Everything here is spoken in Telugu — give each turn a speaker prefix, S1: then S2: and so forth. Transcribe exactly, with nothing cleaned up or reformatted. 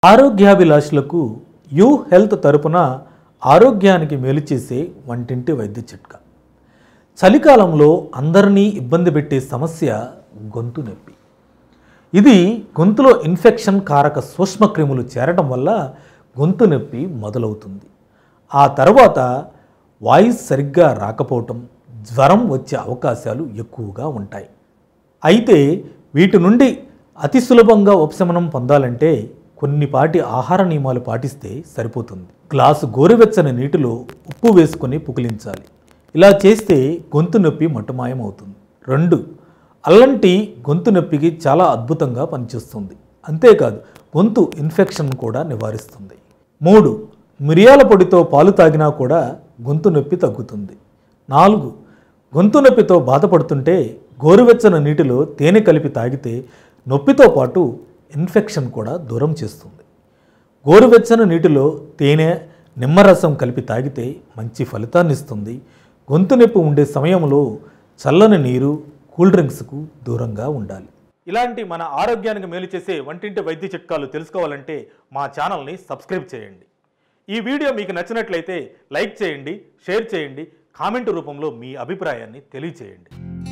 S1: ఆరోగ్యాభిలాషులకు యూ హెల్త్ తరపున ఆరోగ్యానికి మేలు చేసే వంటింటి వైద్య చిట్కా. చలికాలంలో అందరినీ ఇబ్బంది పెట్టే సమస్య గొంతు నొప్పి. ఇది గొంతులో ఇన్ఫెక్షన్ కారక సూక్ష్మక్రిములు చేరడం వల్ల గొంతు నొప్పి మొదలవుతుంది. ఆ తర్వాత వాయిస్ సరిగ్గా రాకపోవటం, జ్వరం వచ్చే అవకాశాలు ఎక్కువగా ఉంటాయి. అయితే వీటి నుండి అతి సులభంగా ఉపశమనం పొందాలంటే కొన్నిపాటి ఆహార నియమాలు పాటిస్తే సరిపోతుంది. గ్లాసు గోరువెచ్చని నీటిలో ఉప్పు వేసుకొని పుకిలించాలి. ఇలా చేస్తే గొంతు నొప్పి మటుమాయమవుతుంది. రెండు, అల్లం టీ గొంతు నొప్పికి చాలా అద్భుతంగా పనిచేస్తుంది. అంతేకాదు గొంతు ఇన్ఫెక్షన్ కూడా నివారిస్తుంది. మూడు, మిరియాల పొడితో పాలు తాగినా కూడా గొంతు నొప్పి తగ్గుతుంది. నాలుగు, గొంతు నొప్పితో బాధపడుతుంటే గోరువెచ్చని నీటిలో తేనె కలిపి తాగితే నొప్పితో పాటు ఇన్ఫెక్షన్ కూడా దూరం చేస్తుంది. గోరువెచ్చని నీటిలో తేనె, నిమ్మరసం కలిపి తాగితే మంచి ఫలితాన్ని ఇస్తుంది. గొంతు నొప్పి ఉండే సమయంలో చల్లని నీరు, కూల్ డ్రింక్స్కు దూరంగా ఉండాలి. ఇలాంటి మన ఆరోగ్యానికి మేలు చేసే వంటింటి వైద్య చిట్కాలు తెలుసుకోవాలంటే మా ఛానల్ని సబ్స్క్రైబ్ చేయండి. ఈ వీడియో మీకు నచ్చినట్లయితే లైక్ చేయండి, షేర్ చేయండి, కామెంట్ రూపంలో మీ అభిప్రాయాన్ని తెలియచేయండి.